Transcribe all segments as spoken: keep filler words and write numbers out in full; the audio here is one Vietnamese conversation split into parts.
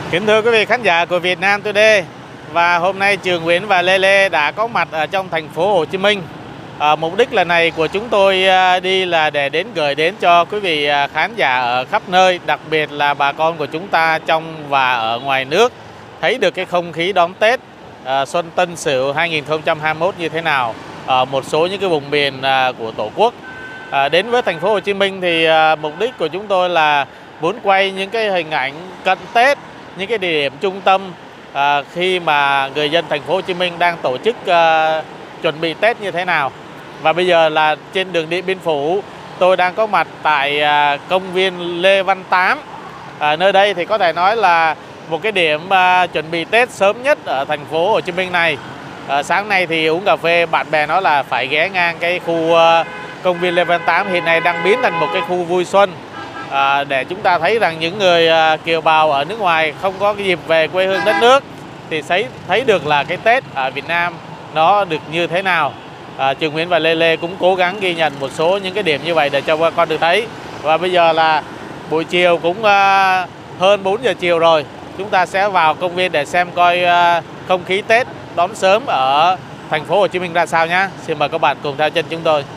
Kính thưa quý vị khán giả của Việt Nam Today, và hôm nay Trường Nguyễn và Lê Lê đã có mặt ở trong thành phố Hồ Chí Minh. À, mục đích lần này của chúng tôi đi là để đến gửi đến cho quý vị khán giả ở khắp nơi, đặc biệt là bà con của chúng ta trong và ở ngoài nước, thấy được cái không khí đón Tết à, Xuân Tân Sửu hai nghìn không trăm hai mươi mốt như thế nào ở một số những cái vùng miền à, của Tổ quốc. À, đến với thành phố Hồ Chí Minh thì à, mục đích của chúng tôi là muốn quay những cái hình ảnh cận Tết, những cái địa điểm trung tâm à, khi mà người dân thành phố Hồ Chí Minh đang tổ chức à, chuẩn bị Tết như thế nào. Và bây giờ là trên đường Điện Biên Phủ, tôi đang có mặt tại à, công viên Lê Văn Tám. À, nơi đây thì có thể nói là một cái điểm à, chuẩn bị Tết sớm nhất ở thành phố Hồ Chí Minh này. À, sáng nay thì uống cà phê, bạn bè nói là phải ghé ngang cái khu à, công viên Lê Văn Tám hiện nay đang biến thành một cái khu vui xuân. À, để chúng ta thấy rằng những người à, kiều bào ở nước ngoài không có cái dịp về quê hương đất nước thì thấy thấy được là cái Tết ở Việt Nam nó được như thế nào. À, Trường Nguyễn và Lê Lê cũng cố gắng ghi nhận một số những cái điểm như vậy để cho bà con được thấy. Và bây giờ là buổi chiều cũng à, hơn bốn giờ chiều rồi, chúng ta sẽ vào công viên để xem coi à, không khí Tết đón sớm ở thành phố Hồ Chí Minh ra sao nhé. Xin mời các bạn cùng theo chân chúng tôi.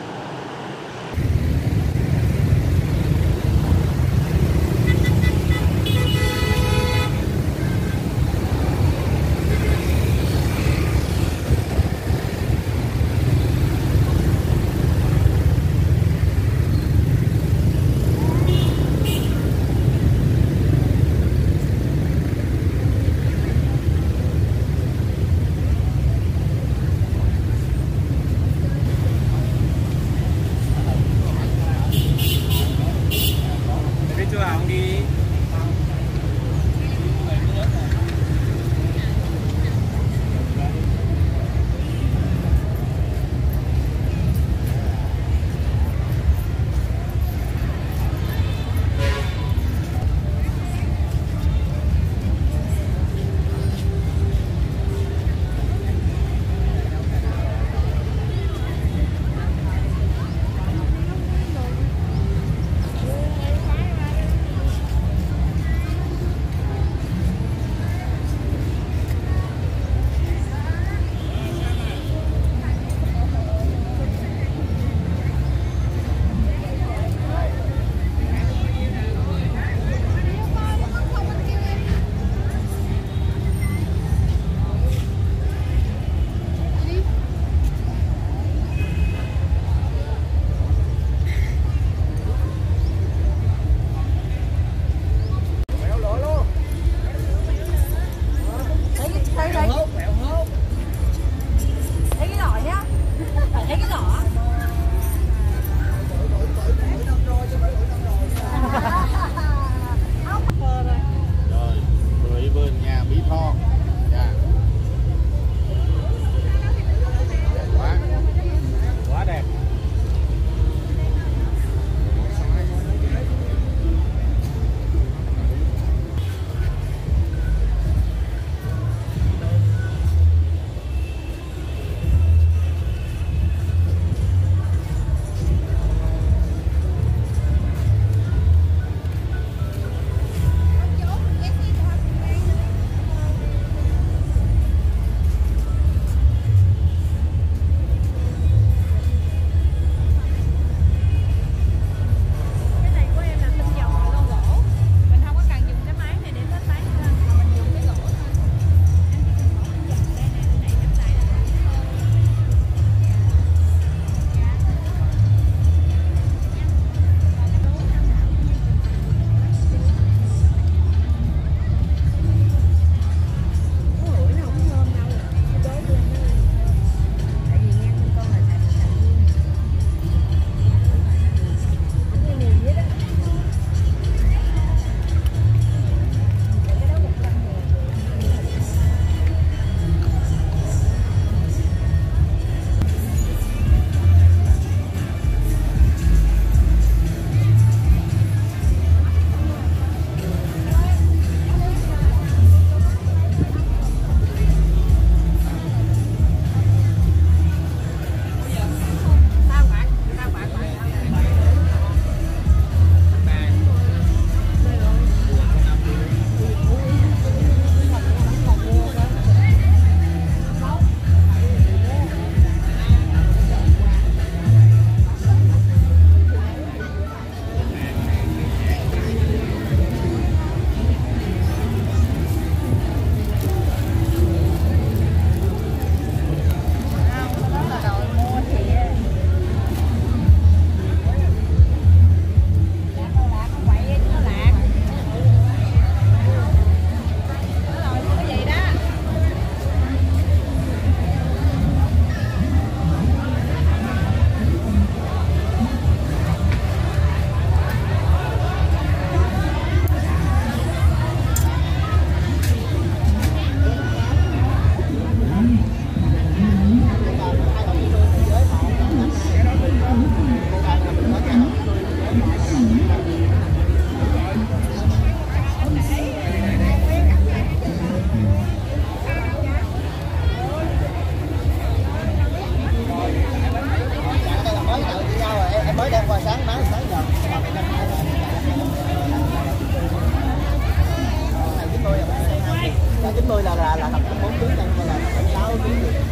chín mươi là là là tầm bốn ký cân hay là sáu ký.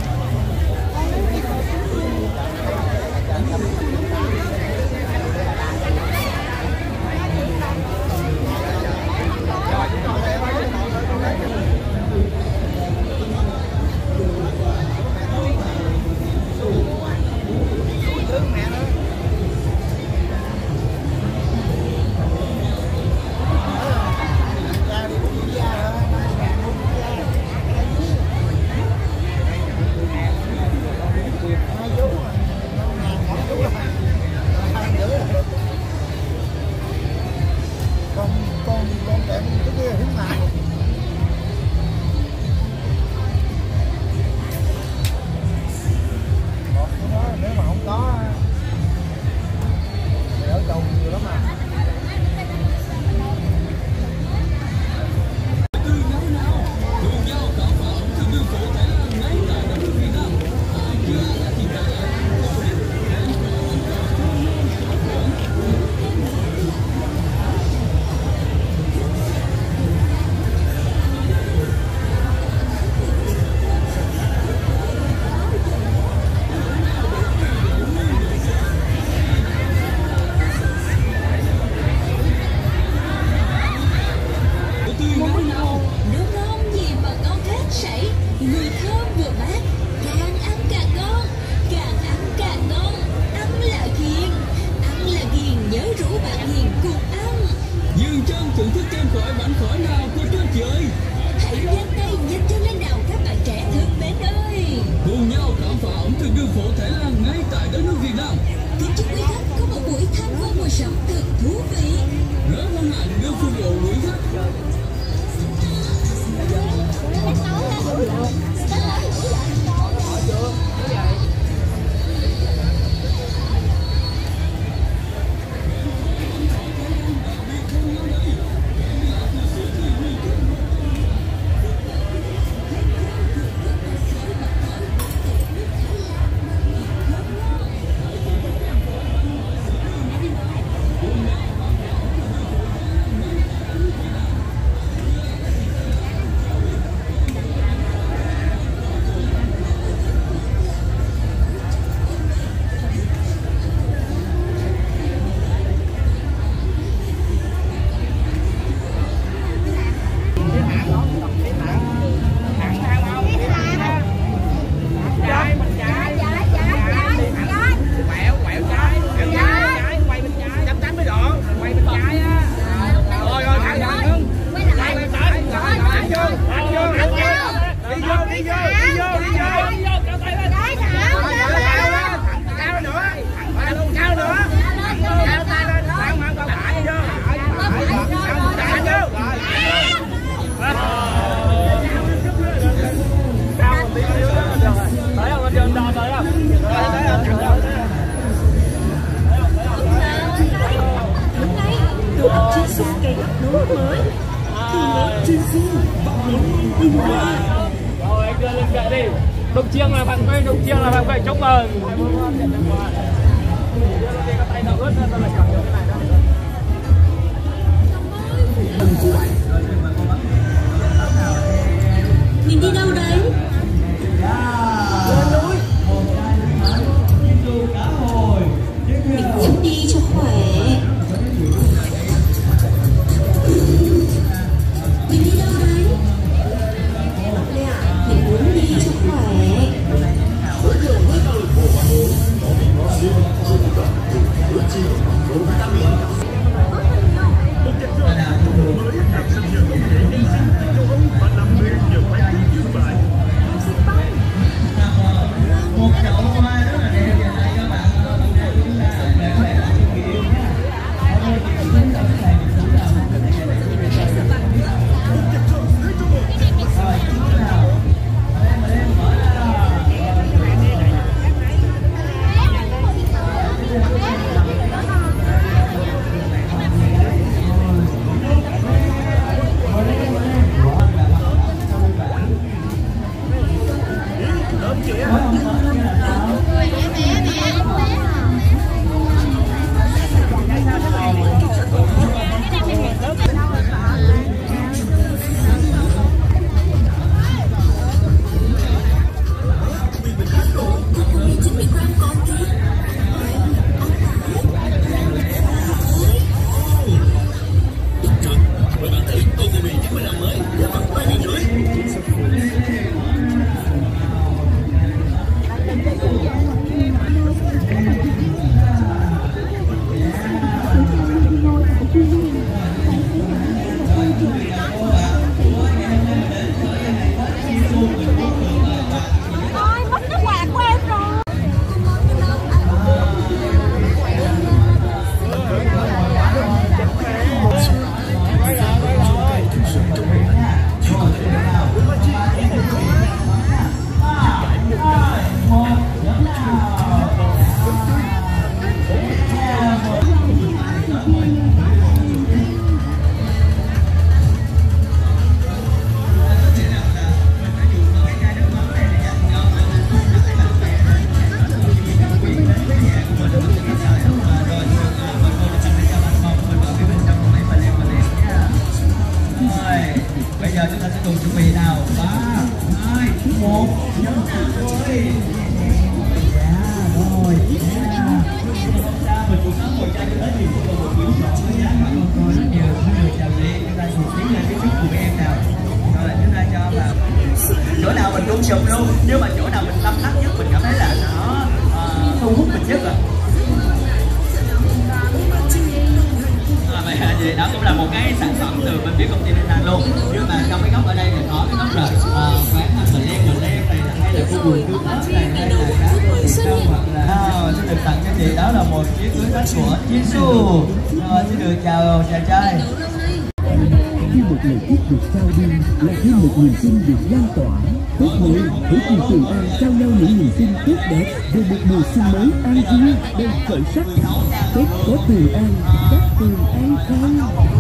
Rồi anh đưa lên kệ đi. Đồng chiêng là bạn quay, đồng chiêng là bạn quay chúc mừng. Cái tay nào ướt nên là cảm nhận cái này đâu. Mình đi đâu đấy? Lên núi. Mình muốn đi cho khỏe. Mình đi đâu đấy? Mình muốn đi cho khỏe. Hãy subscribe cho kênh Ghiền Mì Gõ để không bỏ lỡ những video hấp dẫn. chị nào. Ba, hai, một, nhấn ơi. Dạ, rồi. Yeah. Mình cũng có một chai cho tới thì cũng có một quyển sổ với giá cả con coi rất nhiều. Xin được chào chị, chúng ta cùng tiến lên phía trước cùng em nào. Rồi là chúng ta cho vào chỗ nào mình cũng sụp luôn, nhưng mà chỗ nào mình tâm đắc nhất, mình cảm thấy là nó uh, thu hút mình nhất rồi. À, vậy đó cũng là một cái sản phẩm từ bên phía công ty Nên luôn. Nhưng mà trong cái góc ở đây thì có cái góc là uh, quán ăn mình lem mình lem này hay là khu vườn cứu ớt này hay là cá trong hoặc là à, xin được tặng cho chị đó là một chiếc túi sách của Jisoo. Rồi xin được chào chàng trai. Khi một lời chúc được trao đi là khi một niềm tin được lan tỏa. Tốt mới hãy cùng Trường An trao nhau những niềm tin tốt đẹp về một mùa xuân mới an vui đầy khởi sắc. Tết có Trường An, các Trường An khang.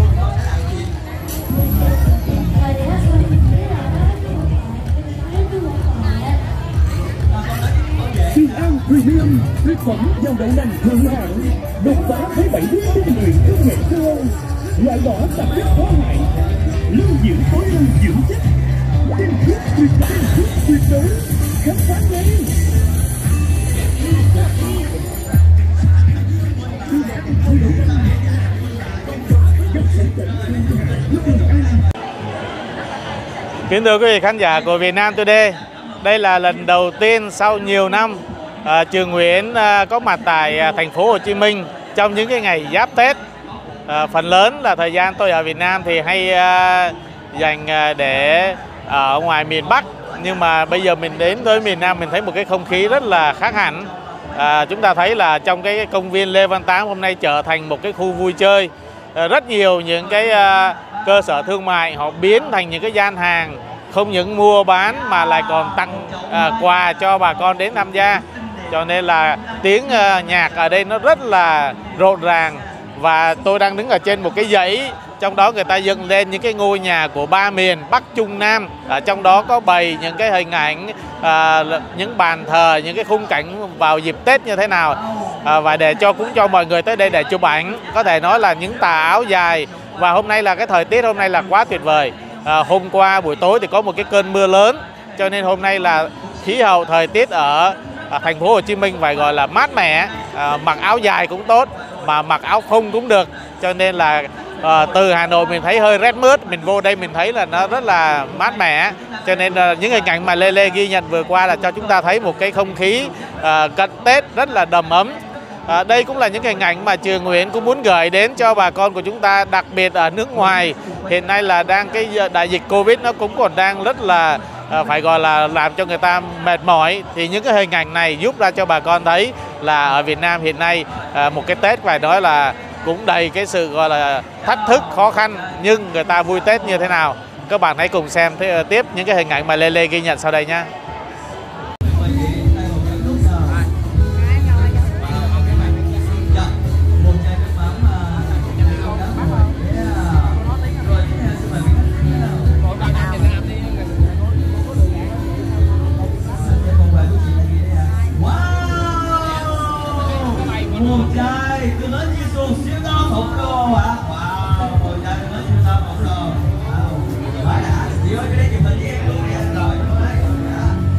Trường An Premium, thực phẩm dầu đậu nành thượng hạng, đột phá với bảy bước tinh luyện công nghệ châu Âu, loại bỏ tạp chất có hại, lưu giữ tối ưu dưỡng chất, tinh khiết tuyệt đối, tuyệt đối, khám phá ngay. Kính thưa quý vị khán giả của Việt Nam Today, đây là lần đầu tiên sau nhiều năm à, Trường Nguyễn à, có mặt tại à, thành phố Hồ Chí Minh trong những cái ngày giáp Tết. À, phần lớn là thời gian tôi ở Việt Nam thì hay à, dành à, để ở ngoài miền Bắc, nhưng mà bây giờ mình đến tới miền Nam mình thấy một cái không khí rất là khác hẳn. À, chúng ta thấy là trong cái công viên Lê Văn Tám hôm nay trở thành một cái khu vui chơi. À, rất nhiều những cái à, cơ sở thương mại họ biến thành những cái gian hàng, không những mua bán mà lại còn tặng à, quà cho bà con đến tham gia. Cho nên là tiếng à, nhạc ở đây nó rất là rộn ràng. Và tôi đang đứng ở trên một cái dãy, trong đó người ta dựng lên những cái ngôi nhà của ba miền Bắc Trung Nam. Ở trong đó có bày những cái hình ảnh, à, những bàn thờ, những cái khung cảnh vào dịp Tết như thế nào. À, và để cho cũng cho mọi người tới đây để chụp ảnh, có thể nói là những tà áo dài. Và hôm nay là cái thời tiết hôm nay là quá tuyệt vời. À, hôm qua buổi tối thì có một cái cơn mưa lớn, cho nên hôm nay là khí hậu thời tiết ở à, thành phố Hồ Chí Minh phải gọi là mát mẻ. À, mặc áo dài cũng tốt, mà mặc áo phông cũng được. Cho nên là à, từ Hà Nội mình thấy hơi rét mướt, mình vô đây mình thấy là nó rất là mát mẻ. Cho nên à, những hình ảnh mà Lê Lê ghi nhận vừa qua là cho chúng ta thấy một cái không khí à, cận Tết rất là đầm ấm. À, đây cũng là những hình ảnh mà Trường Nguyễn cũng muốn gửi đến cho bà con của chúng ta, đặc biệt ở nước ngoài. Hiện nay là đang cái đại dịch Covid nó cũng còn đang rất là à, phải gọi là làm cho người ta mệt mỏi. Thì những cái hình ảnh này giúp ra cho bà con thấy là ở Việt Nam hiện nay à, một cái Tết phải nói là cũng đầy cái sự gọi là thách thức, khó khăn, nhưng người ta vui Tết như thế nào. Các bạn hãy cùng xem thế, tiếp những cái hình ảnh mà Lê Lê ghi nhận sau đây nha. Một chai từ lớn Jisoo siêu to khổng lồ ạ. Wow, một chai từ lớn siêu to khổng lồ. Wow, phải đã. Chị ơi, cái đấy chụp hình với em luôn nha. Rồi,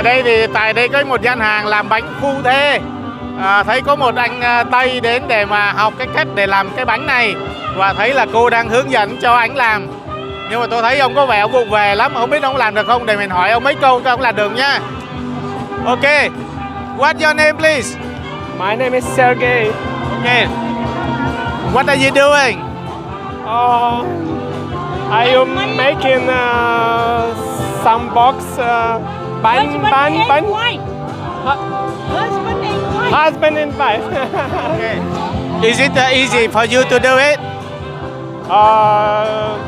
Ở đây thì tại đây có một gian hàng làm bánh phu thê. À, thấy có một anh à, Tây đến để mà học cái cách để làm cái bánh này. Và thấy là cô đang hướng dẫn cho anh làm. Nhưng mà tôi thấy ông có vẻ ông vụng về lắm, không biết ông làm được không, để mình hỏi ông mấy câu cho ông làm được nha. Ok. What's your name please? My name is Sergey. Okay. What are you doing? Uh, I am making uh, some box uh, bánh bánh bánh. Husband and wife. Husband and wife. Okay. Is it uh, easy for you to do it? uh,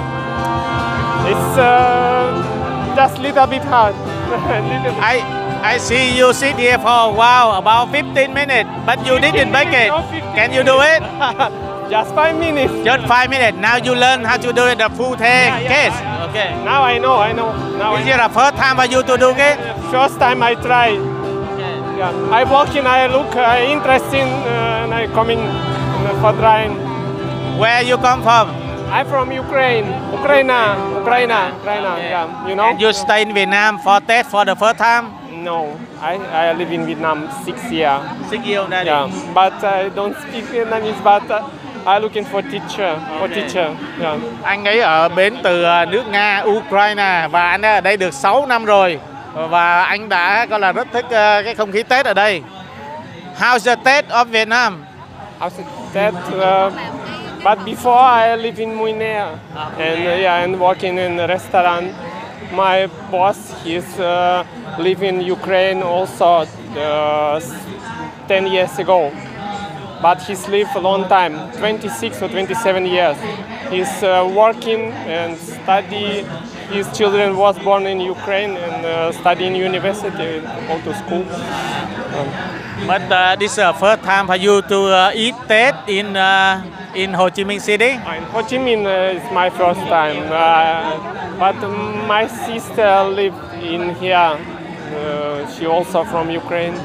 it's uh, just little bit hard. little bit. I I see you sit here for a while, about fifteen minutes, but you didn't make it. Can you do it? Just five minutes. Just five minutes. Now you learn how to do it the full thê Yeah, yeah, case. I- Okay. Now I know, I know. Now Is I it the first time for you to do it? First time I try. Yeah. I walk in, I look uh, interesting, uh, and I come in uh, for trying. Where you come from? I'm from Ukraine, Ukraine, Ukraine, Ukraine. Yeah, you know. And you stay in Vietnam for test for the first time? No, I, I live in Vietnam six years. Six years already. Yeah, but I don't speak Vietnamese. But uh, I'm looking for teacher, for Okay. teacher. Yeah. Anh ấy ở bến từ ờ, nước Nga, Ukraine, và anh ấy ở đây được sáu năm rồi. Và anh đã coi là rất thích ờ, cái không khí Tết ở đây. How's the Tết of Vietnam? How's that? Uh, but before I live in Muine, and uh, yeah, and working in a restaurant. My boss, he's uh, live in Ukraine also uh, ten years ago, but he's lived a long time, twenty-six or twenty-seven years. He's uh, working and study. His children was born in Ukraine and uh, study in university, go to school. Um, But uh, this is the first time for you to uh, eat Tết in uh, in Ho Chi Minh City. In Ho Chi Minh uh, is my first time, uh, but my sister lived in here. Uh, she also from Ukraine.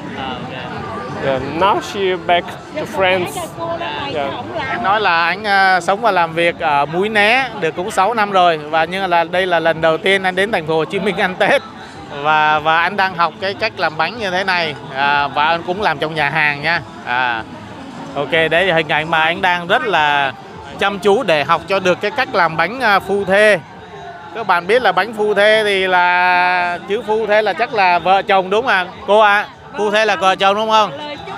Yeah, now she back to France. Yeah. Anh nói là anh uh, sống và làm việc ở Mũi Né được cũng sáu năm rồi, và nhưng là đây là lần đầu tiên anh đến thành phố Hồ Chí Minh ăn Tết, và và anh đang học cái cách làm bánh như thế này, à, và anh cũng làm trong nhà hàng nha. À, ok, đấy là hình ảnh mà anh đang rất là chăm chú để học cho được cái cách làm bánh uh, phu thê. Các bạn biết là bánh phu thê thì là chữ phu thê là chắc là vợ chồng đúng không ạ? Cô ạ, à, phu thê là vợ chồng đúng không?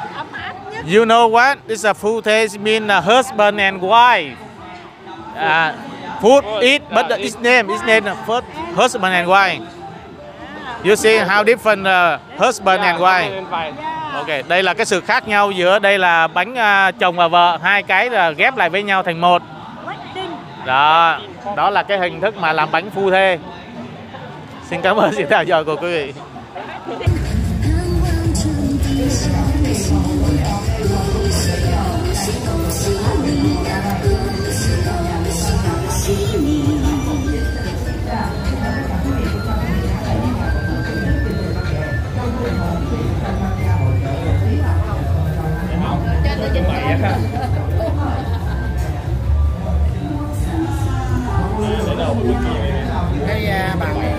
You know what? This a phu thê mean a husband and wife. Uh, food, eat, but the, its name, its name first husband and wife. You see how different uh, husband and wife. Ok, đây là cái sự khác nhau giữa đây là bánh uh, chồng và vợ, hai cái là ghép lại với nhau thành một. Đó, đó là cái hình thức mà làm bánh phu thê. Xin cảm ơn sự theo dõi của quý vị. Cái bàn này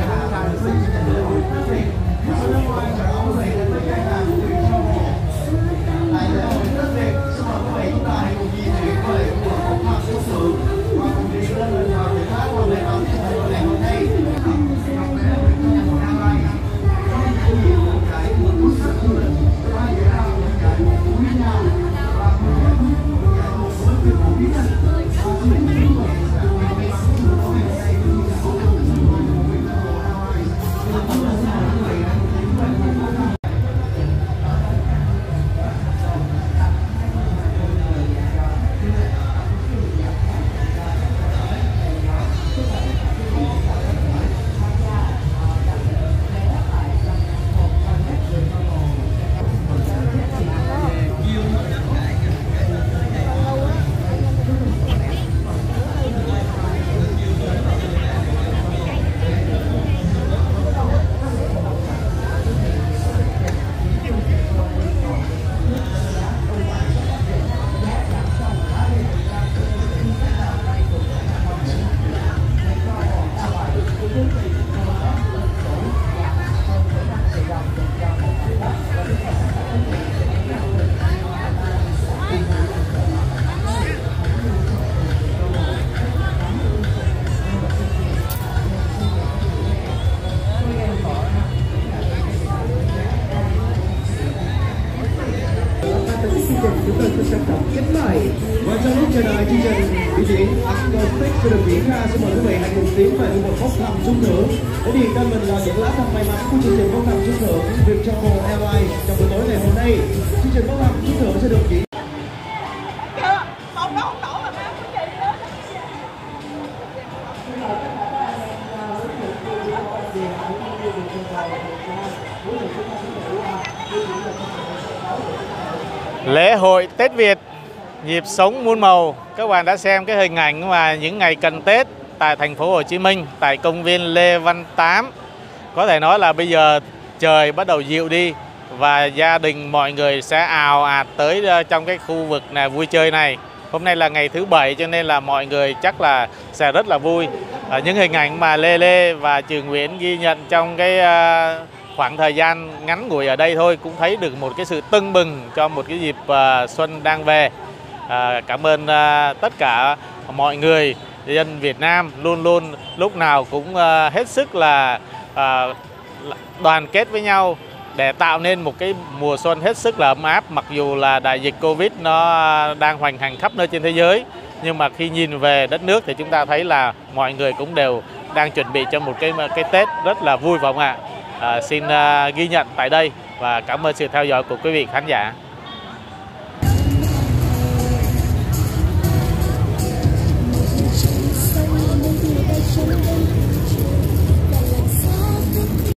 trong tập kết này. Và trong lúc chờ đợi chương trình biểu diễn acoustic sẽ được diễn ra, xin mời quý vị hãy cùng tiến về khu vực bốc thăm trúng thưởng để điền tên mình là những lá thăm may mắn của chương trình bốc thăm trúng thưởng Viettravel Airlines trong buổi tối ngày hôm nay. Chương trình bốc thăm trúng thưởng sẽ được diễn Lễ hội Tết Việt nhịp sống muôn màu. Các bạn đã xem cái hình ảnh mà những ngày cận Tết tại thành phố Hồ Chí Minh, tại công viên Lê Văn Tám. Có thể nói là bây giờ trời bắt đầu dịu đi và gia đình mọi người sẽ ào ạt tới trong cái khu vực này vui chơi này. Hôm nay là ngày thứ bảy cho nên là mọi người chắc là sẽ rất là vui. À, những hình ảnh mà Lê Lê và Trường Nguyễn ghi nhận trong cái uh, khoảng thời gian ngắn ngủi ở đây thôi cũng thấy được một cái sự tưng bừng cho một cái dịp uh, xuân đang về. À, cảm ơn uh, tất cả mọi người dân Việt Nam luôn luôn lúc nào cũng uh, hết sức là uh, đoàn kết với nhau để tạo nên một cái mùa xuân hết sức là ấm áp. Mặc dù là đại dịch Covid nó đang hoành hành khắp nơi trên thế giới, nhưng mà khi nhìn về đất nước thì chúng ta thấy là mọi người cũng đều đang chuẩn bị cho một cái cái Tết rất là vui, phải không ạ? À, xin uh, ghi nhận tại đây và cảm ơn sự theo dõi của quý vị khán giả.